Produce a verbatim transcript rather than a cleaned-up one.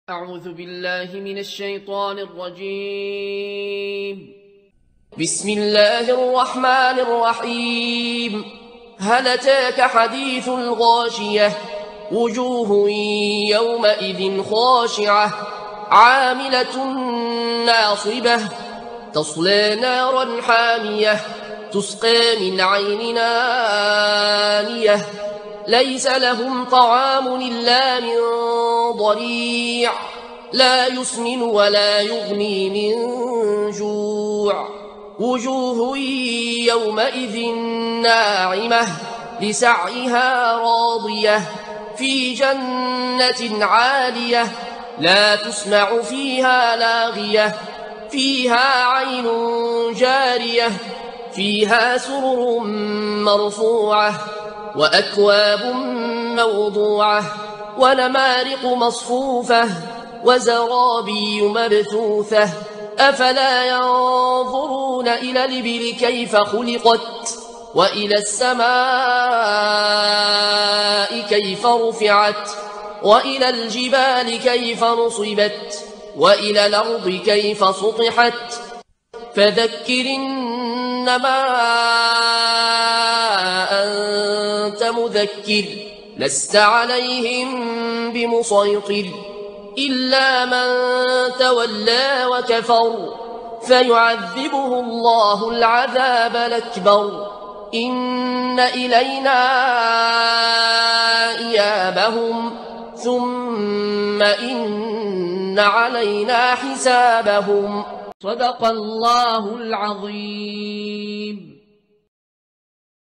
أعوذ بالله من الشيطان الرجيم. بسم الله الرحمن الرحيم. هل أتاك حديث الغاشية؟ وجوه يومئذ خاشعة عاملة ناصبة تصلى نارا حامية تسقى من عين آنية ليس لهم طعام إلا من ضريع لا يسمن ولا يغني من جوع. وجوه يومئذ ناعمة لسعيها راضية في جنة عالية لا تسمع فيها لاغية فيها عين جارية فيها سرر مرفوعة وأكواب موضوعة ونمارق مصفوفة وزرابي مبثوثة. أفلا ينظرون إلى الإبل كيف خلقت وإلى السماء كيف رفعت وإلى الجبال كيف نصبت وإلى الأرض كيف سطحت. فذكر إنما أنت مذكر لست عليهم بمسيطر إلا من تولى وكفر فيعذبه الله العذاب الأكبر. إن إلينا إيابهم ثم إن علينا حسابهم. صدق الله العظيم.